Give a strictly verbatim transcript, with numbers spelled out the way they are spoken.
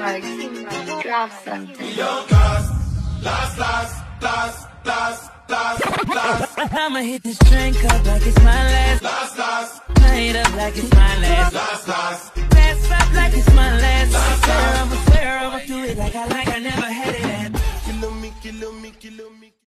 like, drop something. Last, last, last, last, last, last. I'ma hit this drink up like it's my last. Last, last. Night up like it's my last. Last, last.